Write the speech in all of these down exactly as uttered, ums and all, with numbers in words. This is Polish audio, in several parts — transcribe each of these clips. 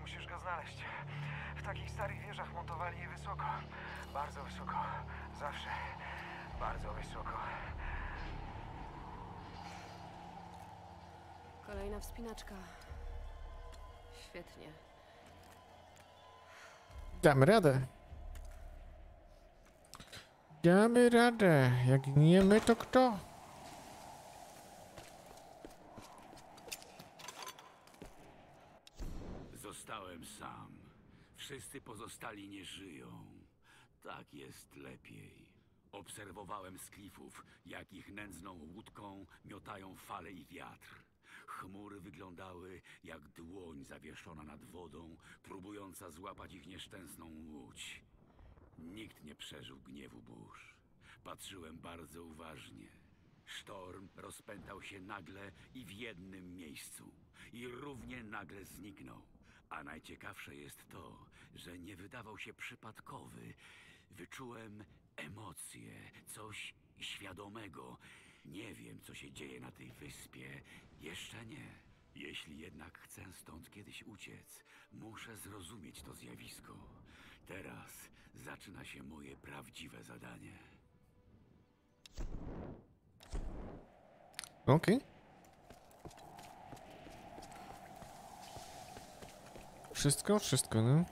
Musisz go znaleźć. W takich starych wieżach montowali je wysoko. Bardzo wysoko. Zawsze. Bardzo wysoko. Kolejna wspinaczka. Świetnie. Damy radę. Damy radę. Jak nie my, to kto? Zostałem sam. Wszyscy pozostali nie żyją. Tak jest lepiej. Obserwowałem z klifów, jak ich nędzną łódką miotają fale i wiatr. Chmury wyglądały jak dłoń zawieszona nad wodą, próbująca złapać ich nieszczęsną łódź. Nikt nie przeżył gniewu burz. Patrzyłem bardzo uważnie. Sztorm rozpętał się nagle i w jednym miejscu. I równie nagle zniknął. A najciekawsze jest to, że nie wydawał się przypadkowy. Wyczułem emocje, coś świadomego. Nie wiem, co się dzieje na tej wyspie. Jeszcze nie. Jeśli jednak chcę stąd kiedyś uciec, muszę zrozumieć to zjawisko. Teraz zaczyna się moje prawdziwe zadanie. Okej. Okay. Wszystko? Wszystko, no.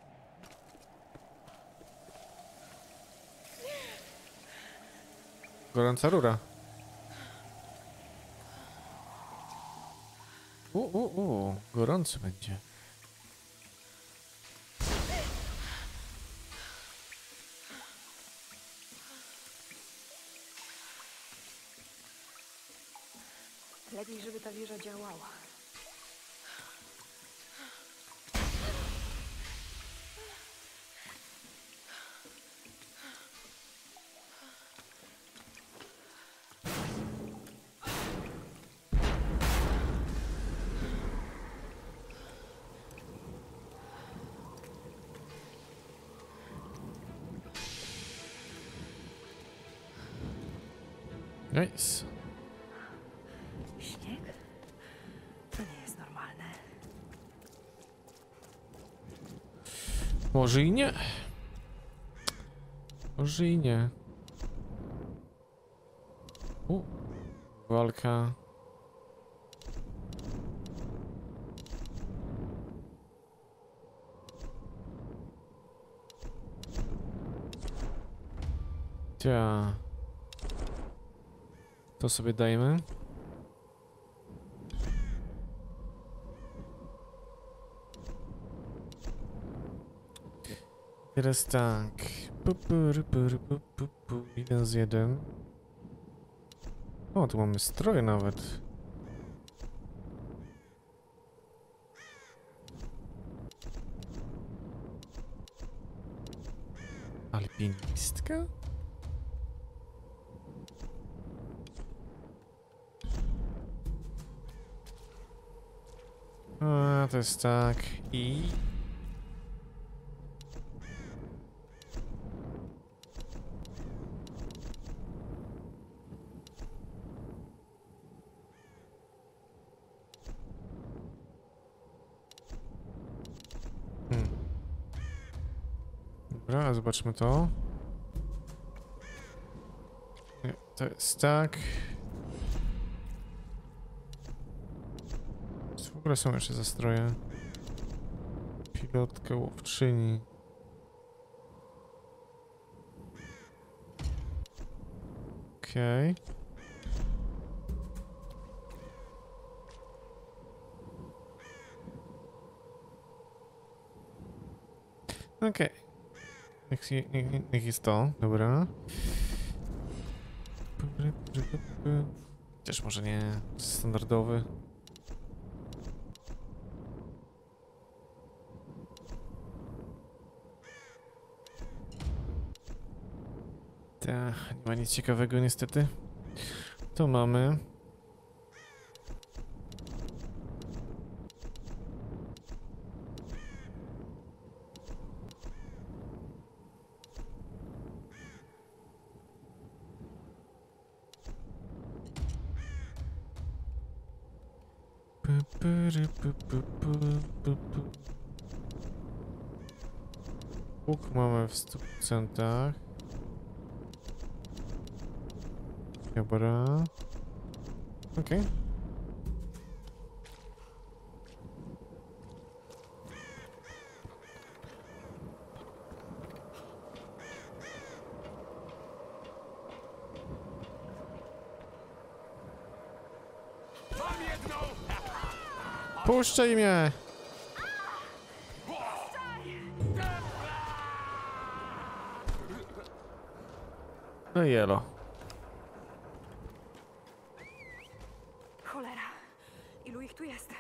Gorąca rura. U, u, u, gorący będzie. Lepiej, żeby ta wieża działała. Nice. Śnieg? To nie jest normalne. Może i nie. Może i nie. U. Walka. Cia. To sobie dajmy. Teraz tak. Pu, pu, ru, pu, ru, pu, pu, pu. Jeden z jeden. O, tu mamy stroje nawet. Alpinistka? A, to jest tak. I... Hmm. Dobra, zobaczmy to. Nie, to jest tak. W ogóle są jeszcze zastroje. Pilotka, łowczyni. Okej. Okay. Okej. Okay. Niech, niech, niech jest to, dobra. Chociaż może nie standardowy. Tak, nie ma nic ciekawego niestety. To mamy. Łuk mamy w stu procentach. Dobra. Okej. Okay. Puszczaj mnie! No jelo. Cholera. Ilu ich tu jest?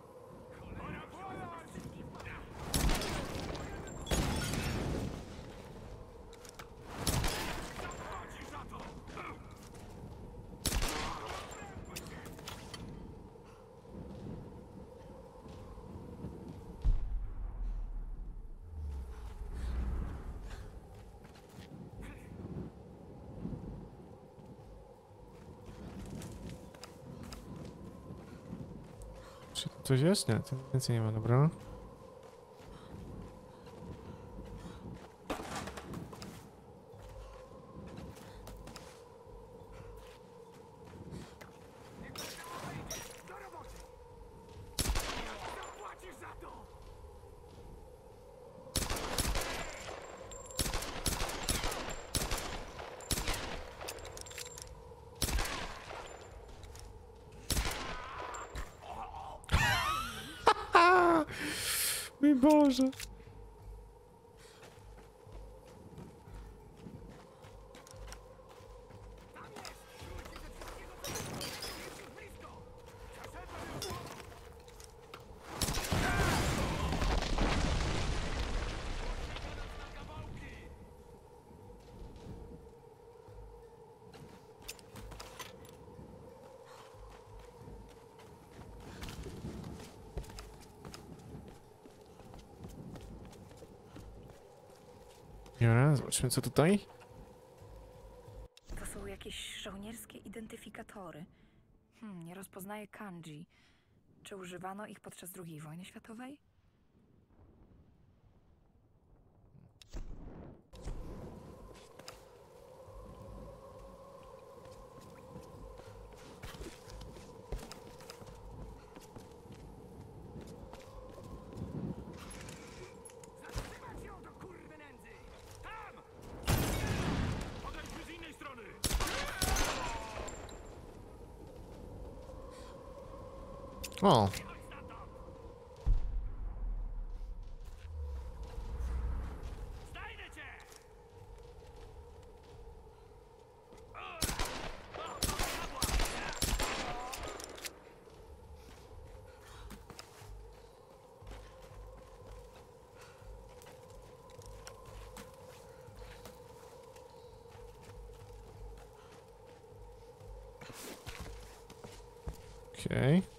Czy tu coś jest? Nie, tu więcej nie ma, dobra. Mój Boże. Dobra, zobaczmy co tutaj. To są jakieś żołnierskie identyfikatory. Hmm, nie rozpoznaję kanji. Czy używano ich podczas drugiej wojny światowej? O! Okej. Okay.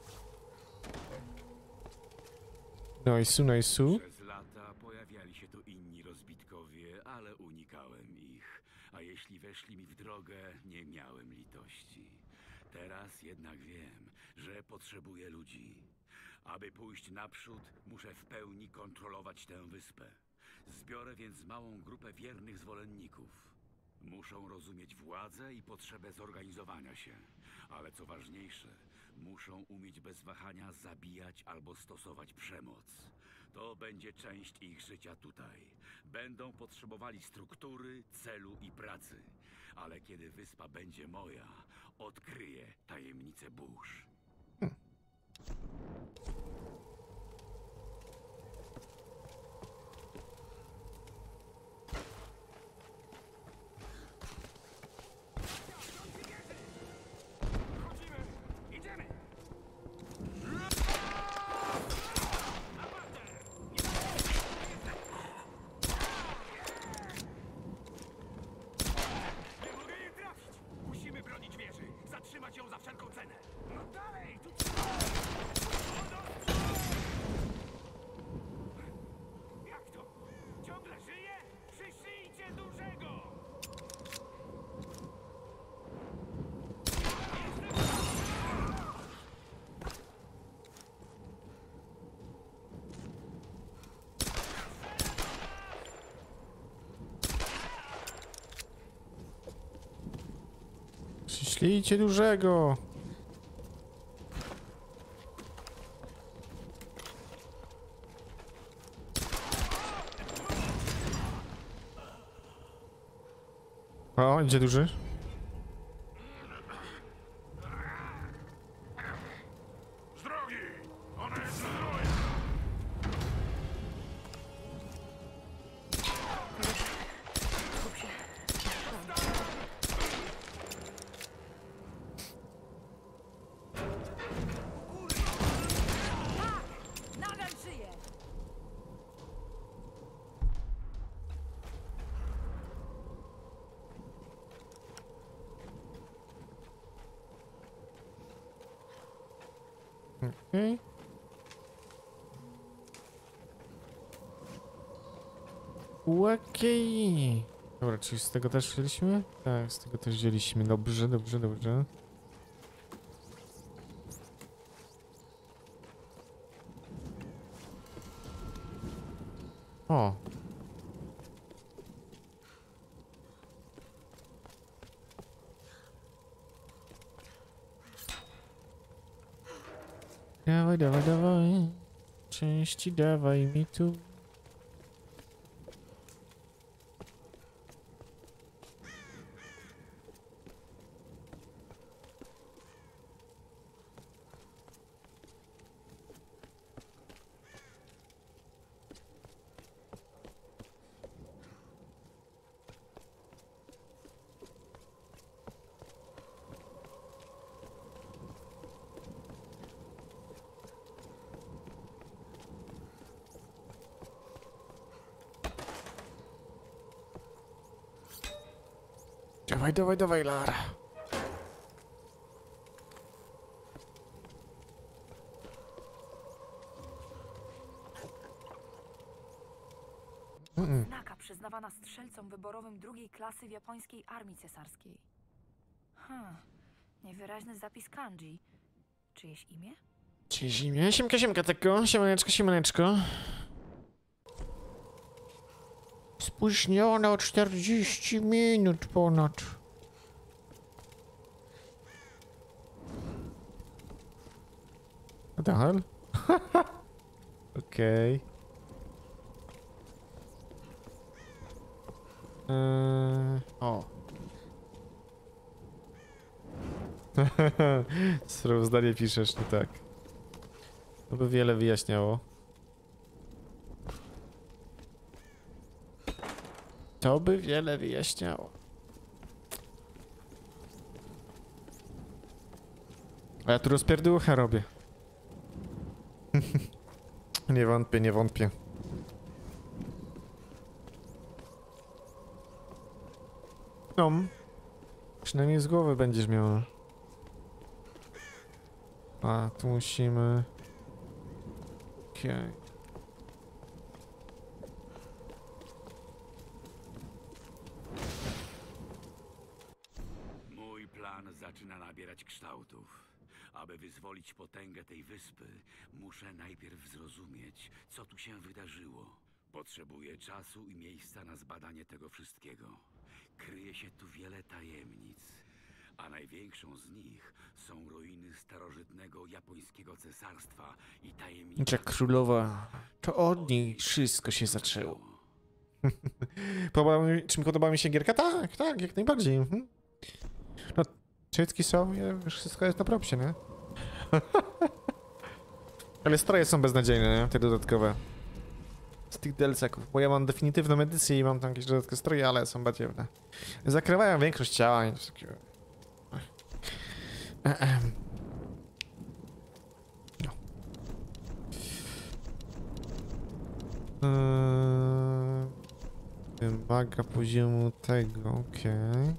Nice, nice. Przez lata pojawiali się tu inni rozbitkowie, ale unikałem ich. A jeśli weszli mi w drogę, nie miałem litości. Teraz jednak wiem, że potrzebuję ludzi. Aby pójść naprzód, muszę w pełni kontrolować tę wyspę. Zbiorę więc małą grupę wiernych zwolenników. Muszą rozumieć władzę i potrzebę zorganizowania się. Ale co ważniejsze, muszą umieć bez wahania zabijać albo stosować przemoc. To będzie część ich życia tutaj. Będą potrzebowali struktury, celu i pracy. Ale kiedy wyspa będzie moja, odkryję tajemnicę burz. Musimy bronić wieży! Zatrzymać ją za wszelką cenę! No dalej! Ślijcie dużego! O, idzie duży. Z drogi! Ona jest zbroja! Skup się. Nadal żyje! Okej. Okej. Dobra, czyli z tego też wzięliśmy? Tak, z tego też wzięliśmy. Dobrze, dobrze, dobrze. O. Dawaj, dawaj, dawaj. Części dawaj mi tu. Dawaj, dawaj, dawaj, Lara. Mm. Znaka przyznawana strzelcom wyborowym drugiej klasy w japońskiej armii cesarskiej. Hmm, niewyraźny zapis kanji. Czyjeś imię? Czyjeś imię? Siemka, siemka, tako. Siemaneczko, siemaneczko. Spóźniona o czterdzieści minut ponad. What the hell? Okej. Eee, o. Sprawozdanie piszesz, no tak. To by wiele wyjaśniało. To by wiele wyjaśniało. A ja tu rozpierdółcha robię. Nie wątpię, nie wątpię. No. Przynajmniej z głowy będziesz miała. A, tu musimy... Okej. Okay. Mój plan zaczyna nabierać kształtów. Aby wyzwolić potęgę tej wyspy, muszę najpierw zrozumieć, co tu się wydarzyło. Potrzebuję czasu i miejsca na zbadanie tego wszystkiego. Kryje się tu wiele tajemnic, a największą z nich są ruiny starożytnego japońskiego cesarstwa i tajemnice... Jak królowa, to od niej wszystko się zaczęło. Podoba mi, czy mi podoba mi się gierka? Tak, tak, jak najbardziej. Mhm. No, czytki są, już wszystko jest na propsie, nie? Ale stroje są beznadziejne, nie? Te dodatkowe. Z tych D L C-ków, bo ja mam definitywną edycję i mam tam jakieś dodatkowe stroje, ale są badziewne. Zakrywają większość ciała i coś takiego. No. Eee, wymaga poziomu tego, okej. Okay.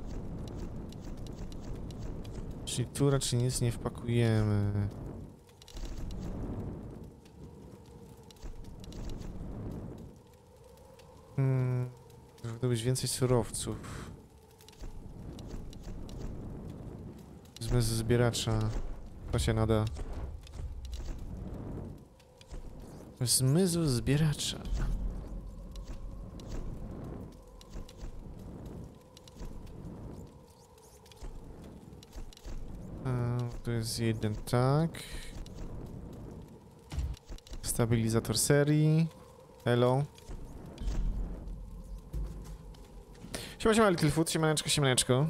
Czyli tu raczej nic nie wpakujemy. Hmm, zdobyć więcej surowców. Zmysł zbieracza. To się nada. Zmysł zbieracza. Tu jest jeden, tak. Stabilizator serii. Hello. Siema, siema, Littlefoot, siemaneczko, siemaneczko.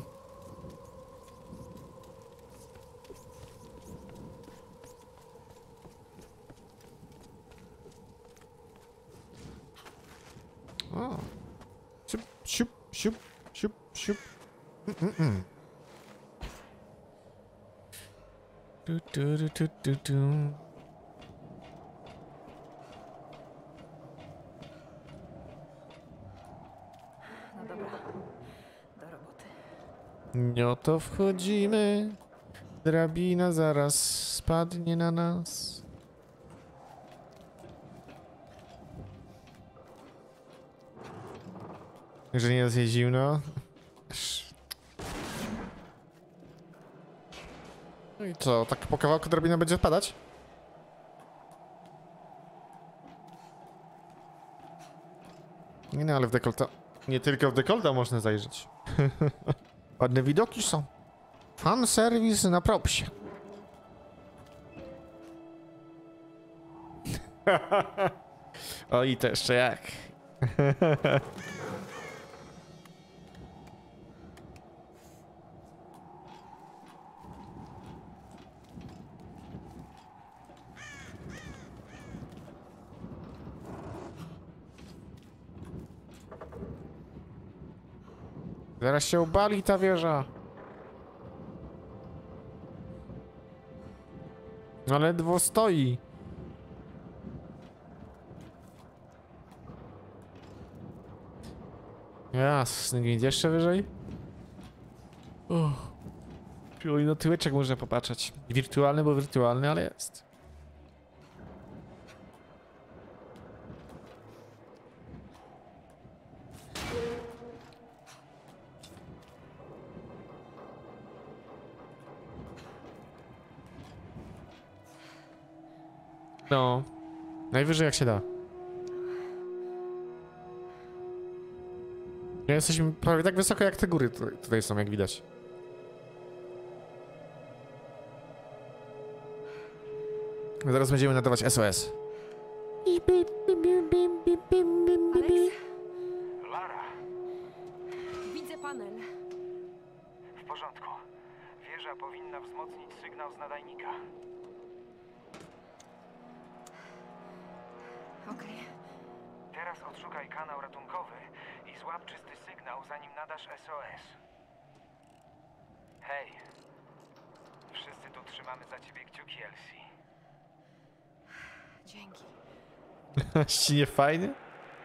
O. Siup, siup, siup, siup, siup. Mm, mm, mm. Du, du, du, du, du, du. No dobra, do roboty. No to wchodzimy. Drabina zaraz spadnie na nas. Że nie jest jej zimno. No i co, tak po kawałku drabina będzie spadać? Nie no, ale w dekolta... Nie tylko w dekolta można zajrzeć. Ładne widoki są. Fan serwis na propsie. O i to jeszcze jak. Zaraz się ubali ta wieża. No ledwo stoi. Jasne, nie idzie jeszcze wyżej? Oh. Oj, no tyłeczek można popatrzeć. Wirtualny, bo wirtualny, ale jest. No, najwyżej jak się da. Ja jesteśmy prawie tak wysoko jak te góry tutaj, tutaj są, jak widać. Zaraz będziemy nadawać S O S. Alex, Lara, widzę panel. w porządku. Wieża powinna wzmocnić sygnał z nadajnika. Okej. Teraz odszukaj kanał ratunkowy i złap czysty sygnał, zanim nadasz S O S. Hej. Wszyscy tu trzymamy za ciebie kciuki, Elsie. Dzięki. Ścinie fajny?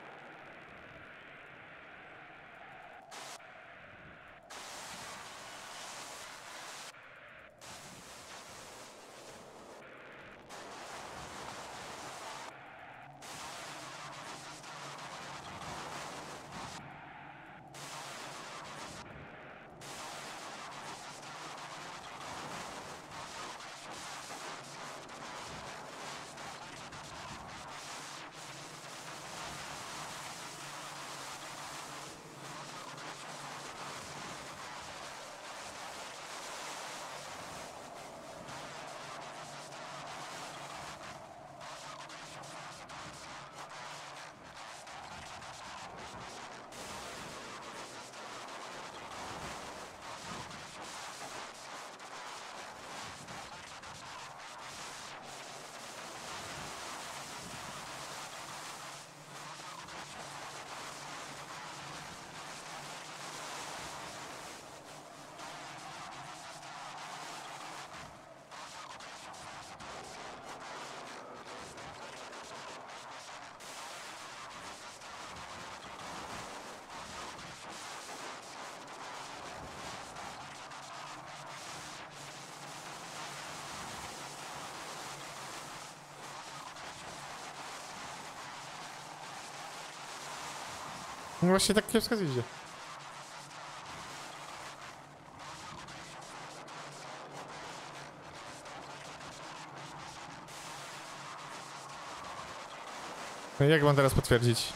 No właśnie tak kiepsko idzie. No jak mam teraz potwierdzić?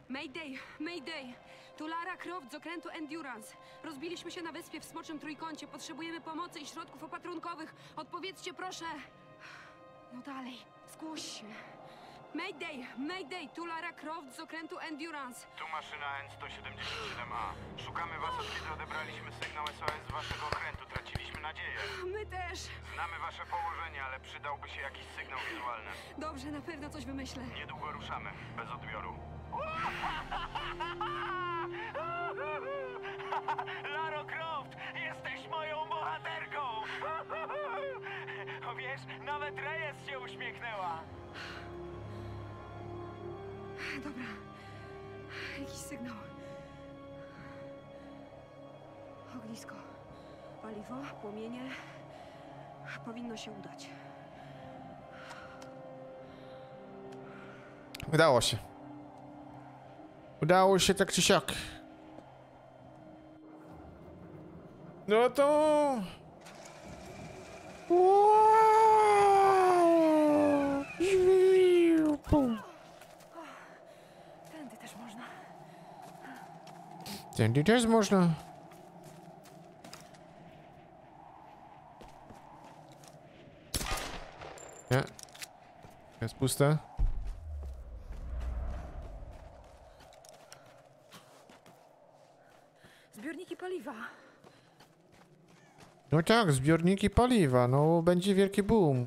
Mayday, Mayday! Tu Lara Croft z okrętu Endurance. Rozbiliśmy się na wyspie w Smoczym Trójkącie. Potrzebujemy pomocy i środków opatrunkowych. Odpowiedzcie proszę. No dalej, zgłoś się. Mayday, Mayday! Tu Lara Croft z okrętu Endurance. Tu maszyna N sto siedemdziesiąt siedem A. Szukamy was, od kiedy odebraliśmy sygnał S O S z waszego okrętu. Traciliśmy nadzieję. My też. Znamy wasze położenie, ale przydałby się jakiś sygnał wizualny. Dobrze, na pewno coś wymyślę. Niedługo ruszamy, bez odbioru. Laro Croft, jesteś moją bohaterką! O wiesz, nawet Reyes się uśmiechnęła. Dobra. Jakiś sygnał. Ognisko. Paliwo, płomienie. Powinno się udać. Udało się. Udało się tak czy siak. No to... Tędy też można. Tędy też można. Nie. Jest puste. Zbiorniki paliwa. No tak, zbiorniki paliwa, no będzie wielki boom.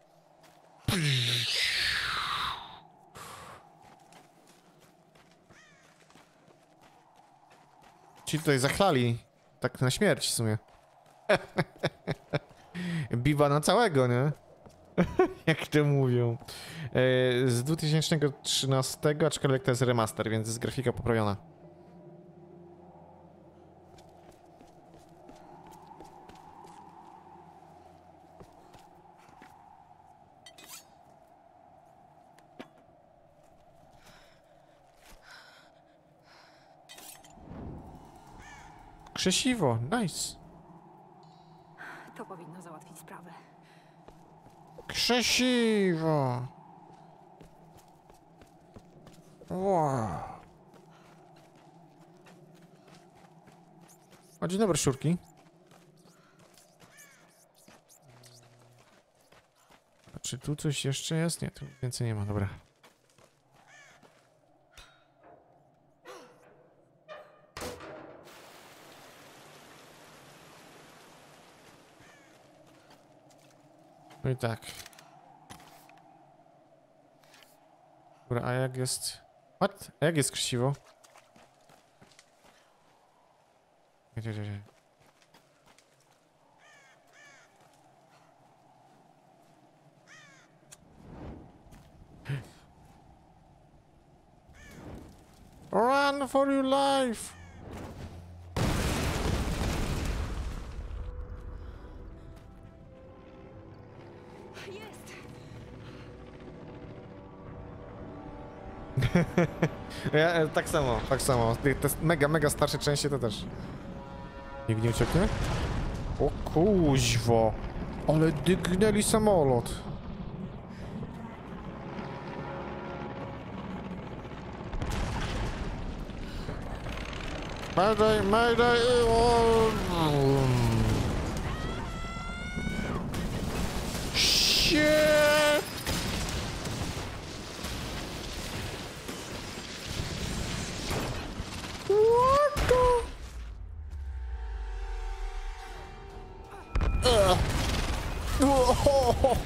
Ci tutaj zachlali. Tak na śmierć w sumie. Biwa na całego, nie? Jak to mówią. E, z dwa tysiące trzynastego, aczkolwiek to jest remaster, więc jest grafika poprawiona. Krzesiwo, nice. To powinno załatwić sprawę. Krzesiwo. Wow. O, dzień dobry, szczurki. A czy tu coś jeszcze jest? Nie, tu więcej nie ma, dobra. No i tak. Dobra, a jak jest... What? A jak jest krzesiwo? Gdzie, gdzie, gdzie? Run for your life! Jest! Ja, e, tak samo, tak samo. Te, te mega, mega starsze części to też. Nikt nie ucieknie? O kuźwo! Ale dygnęli samolot. Mayday, mayday! o- Shit! What the? Ugh. Oh.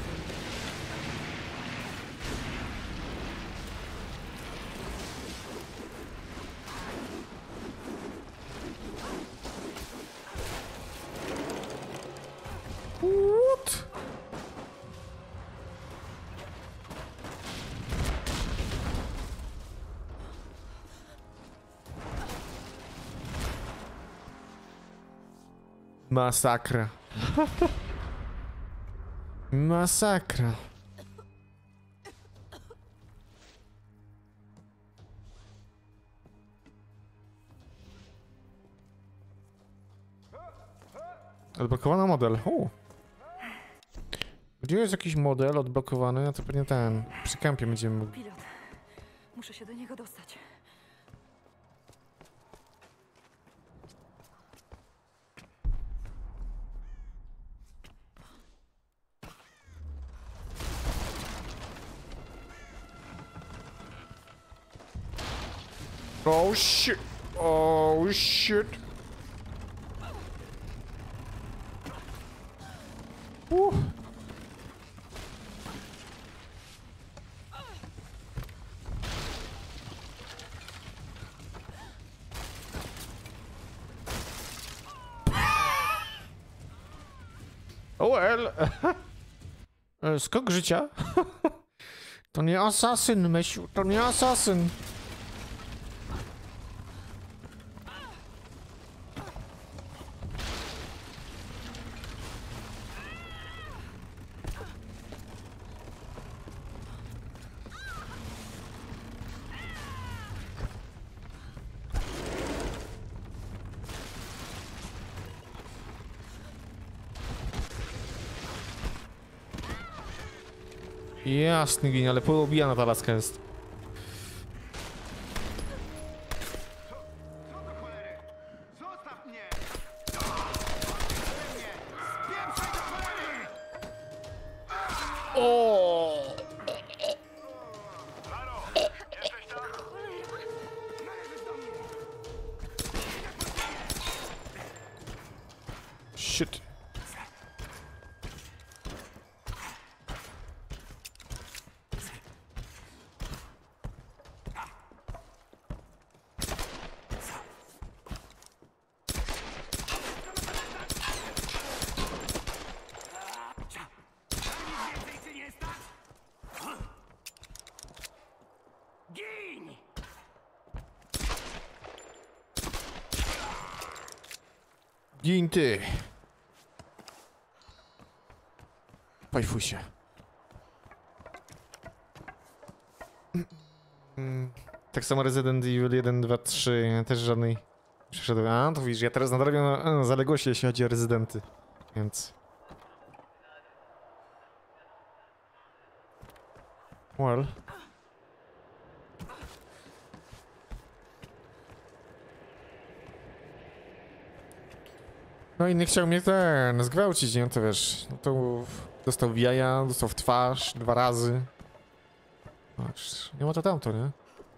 What? Masakra. Masakra. Odblokowano model. U. Gdzie jest jakiś model odblokowany? No to pewnie ten. Przy kampie będziemy mogli. Pilot. Muszę się do niego dostać. Oh shit! Oh shit! Uh. Oh well. E, Skok życia? To nie asasyn, Mesiu, to nie asasyn. Jasny ginie, ale poobijana ta laska jest. Co do cholery? Zostaw mnie! Zostaw mnie! Spieprzaj do cholery! O! Laro, jesteś tam? Należysz do mnie! Shit. Więcej cię nie stać? Gin! Gin ty. Pajfuj się. Mm, Tak samo Resident Evil jeden, dwa, trzy, ja też żadnej przeszedłem. A, to widzisz, ja teraz nadrabiam na, na zaległości, jeśli chodzi o Rezydenty. Więc... Well... No inny chciał mnie ten zgwałcić, nie? To wiesz, no to dostał w jaja, dostał w twarz dwa razy. Patrz, nie ma to tamto, nie?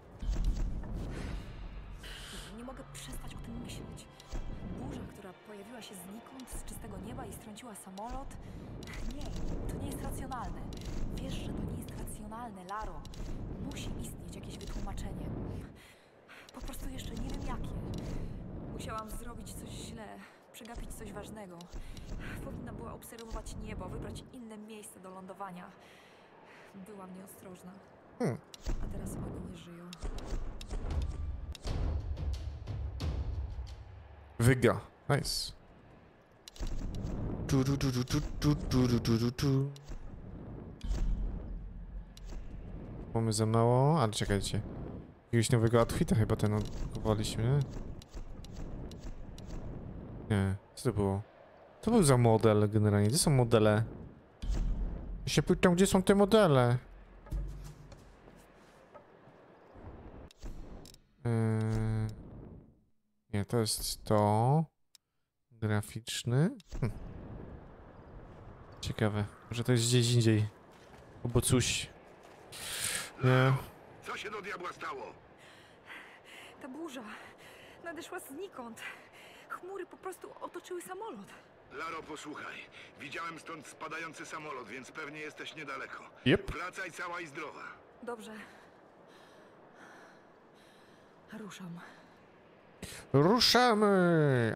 Nie mogę przestać o tym myśleć. Burza, która pojawiła się znikąd, z czystego nieba i strąciła samolot. Nie, to nie jest racjonalne. Wiesz, że to nie jest racjonalne, Laro. Musi istnieć jakieś wytłumaczenie. Po prostu jeszcze nie wiem jakie. Musiałam zrobić coś źle, przegapić coś ważnego. Powinna była obserwować niebo, wybrać inne miejsce do lądowania. Byłam nieostrożna. Hmm. A teraz oni nie żyją. Wygra. Nice. Tu, tu, tu, tu, tu, tu, tu, tu, tu, tu. Mamy za mało, ale czekajcie. Jakiegoś nowego outfita chyba ten odkupowaliśmy, nie? Nie, co to było? Co był za model generalnie? Gdzie są modele? Ja się pytam, gdzie są te modele? Yy... Nie, to jest to. Graficzny. Hm. Ciekawe. Może to jest gdzieś indziej. Albo coś. Nie. Co się do diabła stało? Ta burza nadeszła znikąd. Chmury po prostu otoczyły samolot. Laro, posłuchaj. Widziałem stąd spadający samolot, więc pewnie jesteś niedaleko. Yep. Wracaj cała i zdrowa. Dobrze. Ruszam. Ruszamy!